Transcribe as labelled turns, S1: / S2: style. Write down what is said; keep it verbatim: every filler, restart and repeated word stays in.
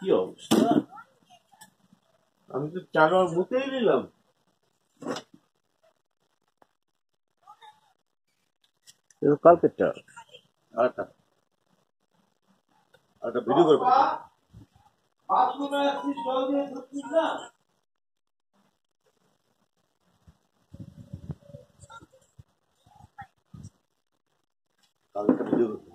S1: কি অবস্থা? আমি তো চার মুতেই নিলাম। কালকেরটা আরেকটা আরেকটা ভিডিও করে বাথরুমে আসছিস, জল দিয়ে ঢুকছিস না? কালকে ভিডিও করতে